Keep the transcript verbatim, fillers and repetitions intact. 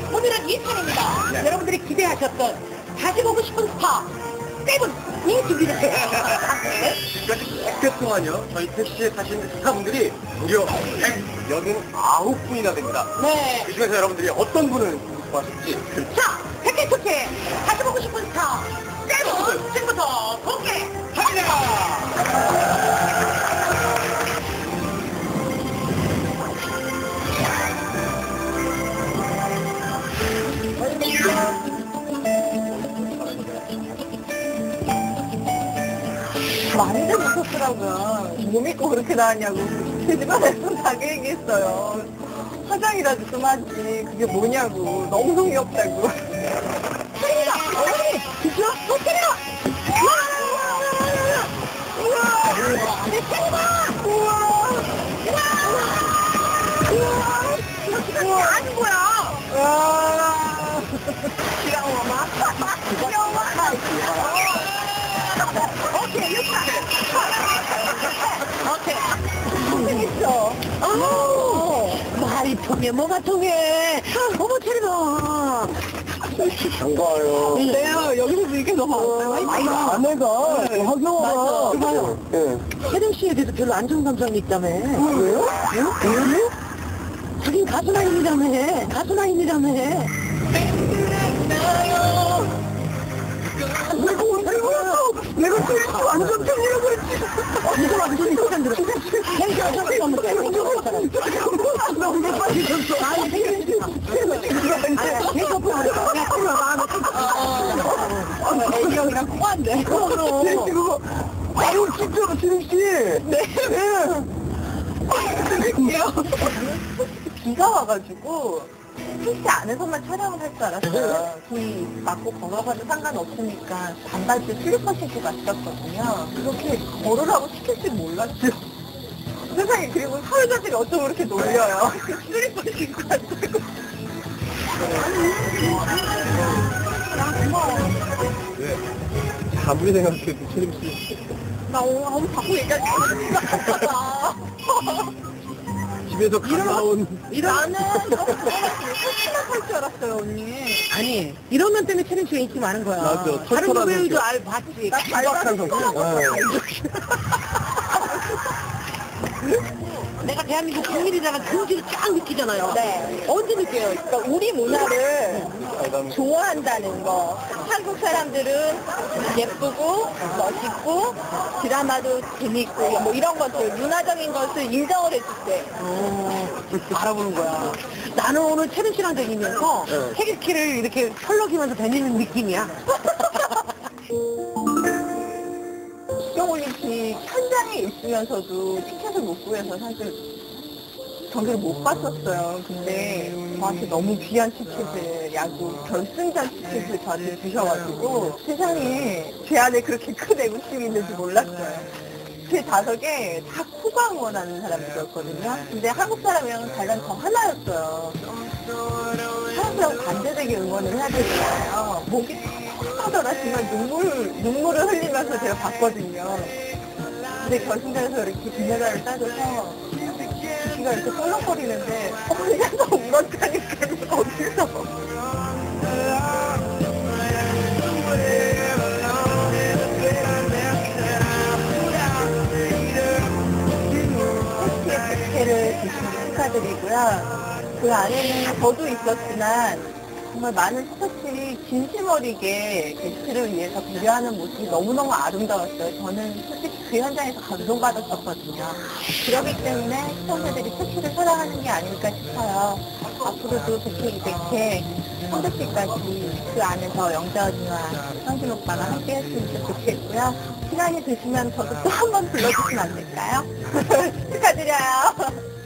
오늘은 이 편입니다. 네. 여러분들이 기대하셨던 다시 보고 싶은 스타 세븐이 준비됐어요. 지금까지 백 회 동안요, 저희 택시에 타신 스타분들이 무려 백팔십구 분이나 됩니다. 네. 그 중에서 여러분들이 어떤 분을 보고 싶어하실지. 자, 백회 토케 다시 보고 싶은 스타 세븐 지금부터 공개합니다. 많이들 웃었더라고요. 뭐 믿고 그렇게 나왔냐고. 제 집안에서 다 그 얘기했어요. 화장이라도 좀 하지. 그게 뭐냐고. 너무 성의 없다고. 태린이다! 어머니! 진짜? 어, 태린아! 우와! 우와! 내 태린아! 우와! 우와! 우와! 이렇게 뭐 하는 거야? 와. 귀여워, 마. 귀여워. 오케이, 육사! 오케이. 고생했어. 어, 말이 통해, 뭐가 통해. 어머, 태린아. 반가워요. 내가 여기서 이렇게 너무 아이고. 아내가 네. 화경아. 맞아. 예. 혜정 씨에 대해서 별로 안 좋은 감정이 있다며. 왜요? 왜요? 자긴 가수 나이라며. 가수 나이라며. 내가 오늘 내가 제일 완전 편이라고 했지. 이거 완전히 소리 들어. 혜정 씨가 소리 없는 거야. 너무 빨리 줬어. 아니, 혜정 씨. 아니, 계속 보니까 내가 틀어 마음에 애기 형이랑 꼬한데. 네, 그거 아유 진짜로 지금 씨. 네. 귀여워. 비가 와가지고 택시 안에서만 촬영을 할 줄 알았어요. 저희 맞고 걸어가도 상관없으니까 반바지 슬리퍼 신고 갔었거든요. 그렇게 걸으라고 시킬 줄 몰랐어요. 세상에. 그리고 사회자들이 어쩜 그렇게 놀려요. 슬리퍼 신고 갔다고. 네. 아무리 생각해도 최림 씨. 나 오늘 너무 자꾸 얘기하지 마. 집에서 가까운. 나는 너무 택시만 탈 줄 알았어요, 언니. 아니, 이런 면 때문에 채린 씨가 인기 많은 거야. 맞아. 다른 털털한 노래도 성격. 알 봤지. 나 신박한 성격. 내가 대한민국 국민이잖아. 긍지를 쫙 느끼잖아요. 네. 언제 느껴요? 그러니까 우리 문화를 좋아한다는 거. 한국 사람들은 예쁘고 멋있고 드라마도 재밌고 뭐 이런 것들 문화적인 것을 인정을 해줄 때. 어, 알아보는 거야. 나는 오늘 채린 씨랑 다니면서 네. 태극기를 이렇게 펄럭이면서 다니는 느낌이야. 국경올림픽 현장에 있으면서도 티켓을 못 구해서 사실 경기를 못 봤었어요. 근데 저한테 너무 귀한 티켓을, 야구 결승전 티켓을 저한테 주셔가지고 세상에 제 안에 그렇게 큰 애국심이 있는지 몰랐어요. 제 다섯에 다 쿠바 응원하는 사람들이었거든요. 근데 한국 사람이랑 달라는 저 하나였어요. 사람들하고 반대되게 응원을 해야 되잖아요. 목이 턱하더라지만 눈물, 눈물을 흘리면서 제가 봤거든요. 근데 결승전에서 이렇게 금메달을 따줘서 귀가 이렇게 펄럭거리는데 혼자서 울었다니까 어디서. 택시의 백회를 주시면 축하드리고요. 그 안에는 저도 있었지만 정말 많은 스타들이 진심 어리게 게스트를 위해서 배려하는 모습이 너무너무 아름다웠어요. 저는 솔직히 그 현장에서 감동받았었거든요. 그렇기 때문에 시청자들이 택시를 사랑하는 게 아닐까 싶어요. 앞으로도 백회, 이백 회, 삼백 회까지 그 안에서 영자 언니와 성진 오빠가 함께 했으면 좋겠고요. 시간이 되시면 저도 또 한 번 불러주시면 안 될까요? 축하드려요.